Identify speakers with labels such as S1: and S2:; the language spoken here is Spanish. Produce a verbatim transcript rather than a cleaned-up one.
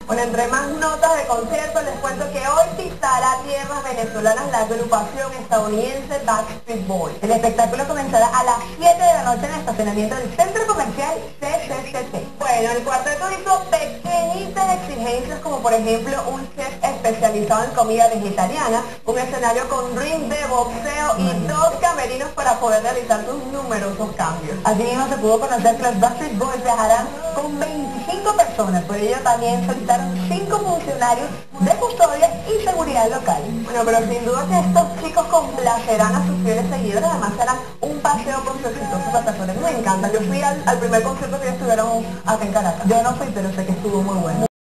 S1: Bueno, entre más notas de concierto, les cuento que hoy pisará tierras venezolanas la agrupación estadounidense Backstreet Boys. El espectáculo comenzará a las siete de la noche en el estacionamiento del centro comercial C C C T. Bueno, el cuarteto hizo pequeñitas exigencias, como por ejemplo un chef especializado en comida vegetariana, un escenario con ring de boxeo y dos camerinos para poder realizar sus numerosos cambios. Asimismo se pudo conocer que los Backstreet Boys viajarán con veinticinco personas, por ello también solicitaron cinco funcionarios de custodia y seguridad local. Bueno, pero sin duda que estos chicos complacerán a sus fieles seguidores, además serán un paseo por su exitoso plataforma. Me encanta, yo fui al, al primer concierto que ellos estuvieron acá en Caracas. Yo no fui, pero sé que estuvo muy bueno.